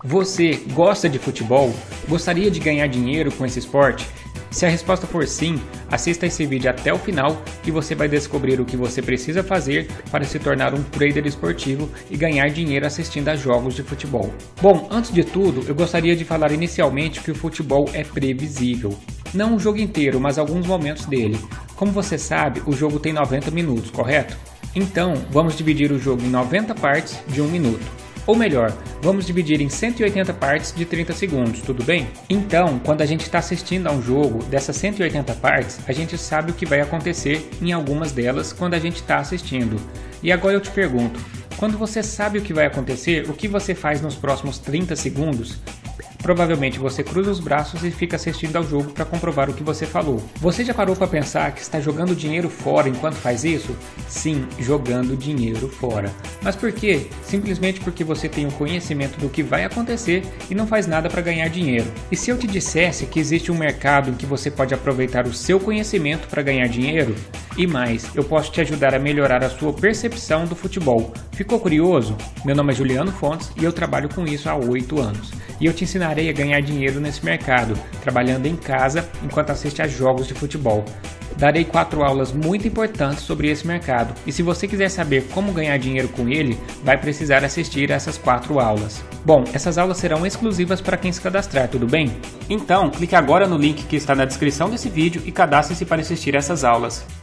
Você gosta de futebol? Gostaria de ganhar dinheiro com esse esporte? Se a resposta for sim, assista esse vídeo até o final e você vai descobrir o que você precisa fazer para se tornar um trader esportivo e ganhar dinheiro assistindo a jogos de futebol. Bom, antes de tudo, eu gostaria de falar inicialmente que o futebol é previsível. Não o jogo inteiro, mas alguns momentos dele. Como você sabe, o jogo tem 90 minutos, correto? Então, vamos dividir o jogo em 90 partes de 1 minuto. Ou melhor, vamos dividir em 180 partes de 30 segundos, tudo bem? Então, quando a gente está assistindo a um jogo dessas 180 partes, a gente sabe o que vai acontecer em algumas delas quando a gente está assistindo. E agora eu te pergunto, quando você sabe o que vai acontecer, o que você faz nos próximos 30 segundos? Provavelmente você cruza os braços e fica assistindo ao jogo para comprovar o que você falou. Você já parou para pensar que está jogando dinheiro fora enquanto faz isso? Sim, jogando dinheiro fora. Mas por quê? Simplesmente porque você tem o conhecimento do que vai acontecer e não faz nada para ganhar dinheiro. E se eu te dissesse que existe um mercado em que você pode aproveitar o seu conhecimento para ganhar dinheiro? E mais, eu posso te ajudar a melhorar a sua percepção do futebol. Ficou curioso? Meu nome é Juliano Fontes e eu trabalho com isso há 8 anos. E eu te ensinarei a ganhar dinheiro nesse mercado, trabalhando em casa enquanto assiste a jogos de futebol. Darei 4 aulas muito importantes sobre esse mercado, e se você quiser saber como ganhar dinheiro com ele, vai precisar assistir essas 4 aulas. Bom, essas aulas serão exclusivas para quem se cadastrar, tudo bem? Então, clique agora no link que está na descrição desse vídeo e cadastre-se para assistir essas aulas.